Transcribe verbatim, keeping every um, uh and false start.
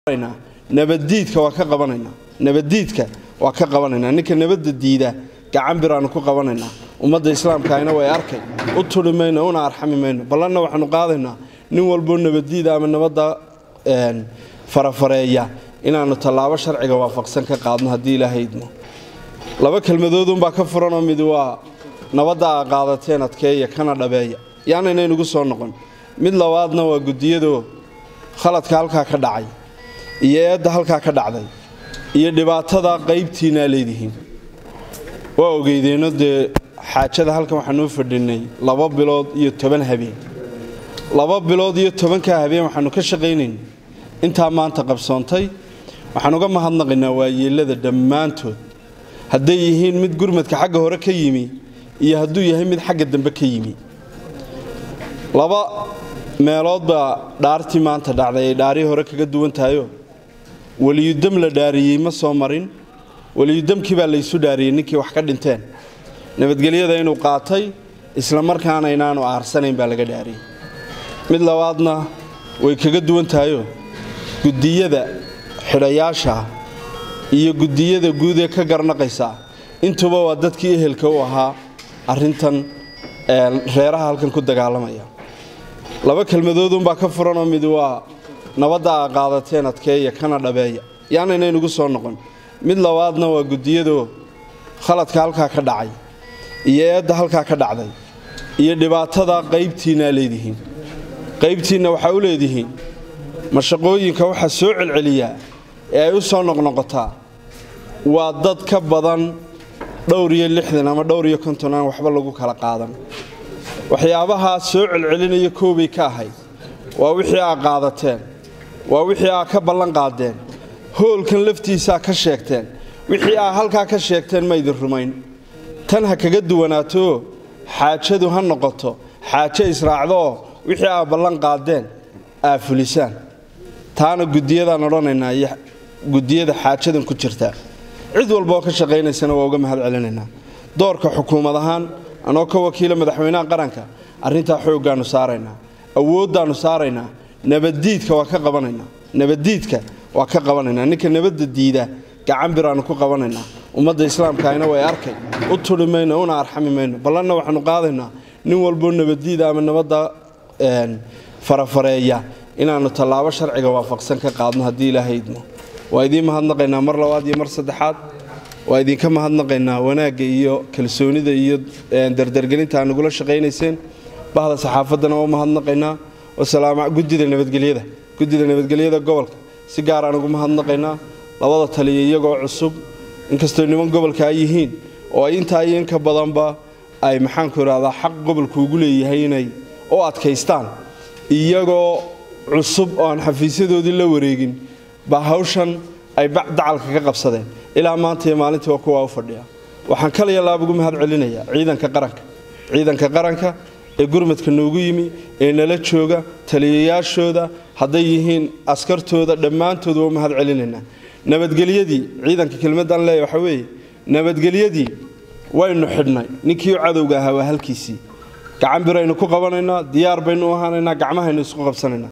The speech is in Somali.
nabadiidka waa ka qabanayna nabadiidka waa ka qabanayna ninka nabadda diida gacan biraan ku qabanayna ummadda islaamka ayna way arkay u tulimayna una arxami mayno ballanna waxaanu qaadaynaa nin walbo nabadiida ama nabadda een farafareeya inaanu tallaabo sharciga waafaqsan ka qaadno hadii ilaahay idmo laba kelmadood un baa ka furan oo mid waa nabadda qaadateen adkeeya kana dhabeeya yaana inay nagu soo noqon mid labaadna waa gudiyado khaladka halka ka dhacay iyo eedda halka ka dhacday iyo dhibaatada qaybtiina leedihiin waa ogeydeen de xaajada halkan waxaan u fadhinay laba bilood iyo toban habeen laba bilood iyo toban ka habeen waxaanu ka shaqeynay inta maanta qabsoontay waxaan uga mahadnaqaynaa waayeelada dhamaantood haday yihiin mid gurmadka xagga hore ka yimi iyo haduu yahay mid xagga dambe ka yimi laba meelood ba dhaartii maanta dhacday dhaari hore kaga duwan tahay waliyudam la dhaariyay ma soo marin waliyudamkii baa la isu dhaariyay ninkii wax ka dhinteen nabadgelyada inuu qaatay isla markaana inaanu aarsanayn baa laga dhaariyay mid labaadna way kaga duwan tahay gudiyada xidhayaasha iyo gudiyada guud ee ka garnaqaysa intuba waa dadkii ehelka u ahaa arintan ee reeraha halkan ku dagaalamaya laba kelmadood un baa ka furan oo mid waa nabadda qaadateen adkeeya kana dhabeeya yaana inay nagu soo noqon mid labaadna waa gudiyado khaladka halka ka dhacay iyo eedda halka ka dhacday iyo dhibaatada qaybtiina leedihiin qaybtiina waxa u leedihiin mashaqooyinka waxa soo celceliya ee ay u soo noqnoqotaa waa dad ka badan dhowr iyo lixdan ama dhowr iyo konton aan waxba lagu kala qaadan waxyaabaha soo celcelinaya koobay ka ahayd waa wixii ay qaadateen waa wixii ay ka ballan qaadeen hoolkan laftiisa ka sheegteen wixii ay halka ka sheegteen ma idin rumayn tan ha kaga duwanaato xaajadu ha noqoto xaaje israacdo wixii ay ballan qaadeen aafulisaan taana gudiyada noqonaynaa iyo gudiyada xaajadan ku jirta cid walba oo ka shaqeynaysan waa uga mahad celinayna doorka xukuumadahan anoo ka wakiil madaxweynaha qaranka arinta xoogaanu saarayna awoodaanu saarayna nabadiidka waa ka qabanayna nabadiidka waa ka qabanayna ninka nabadda diida gacan biraan ku qabanayna ummadda islaamka ayna way arkay u tulimayna una arxami mayno ballanna waxaanu qaadaynaa nin walbo nabadiida ama nabadda een farafareeya inaanu tallaabo sharciga waafaqsan ka qaadno hadii ilaahay idmo waa idin mahadnaqaynaa mar labaad iyo mar saddexaad waa idin ka mahadnaqaynaa wanaaga iyo kalsoonida iyo dardargelinta aan ugu la shaqeynayseen bahda saxaafadana oo mahadnaqaynaa wasalaam gudida nabadgelyada gudida nabadgelyada gobolka si gaar ah ugu mahadnaqaynaa labada taliye iyagoo cusub inkastoo niman gobolka ay yihiin oo ay inta ay ka badanba ay maxaan ku raada xaq gobolku ugu leeyahay inay oo adkaystaan iyagoo cusub oo aan xafiisyadoodii la wareegin ba hawshan ay dacalka ka qabsadeen ilaa maanta iyo maalintii waa kuwa u fadhiya waxaan kale iyo laab ugu mahad celinayaa ciidanka qaranka ciidanka qaranka ee gurmadka noogu yimi ee nala jooga taliyayaashooda haday yihiin askartooda dhamaantood waa mahad celinaynaa nabadgelyadii ciidanka kelmadan leeyahay waxa weeye nabadgelyadii waynu xidhnay ninkii cadowga ahaa waa halkiisii gacan biraynu ku qabanaynaa diyaar baynu u ahaanaynaa gacmahaynu isku qabsanaynaa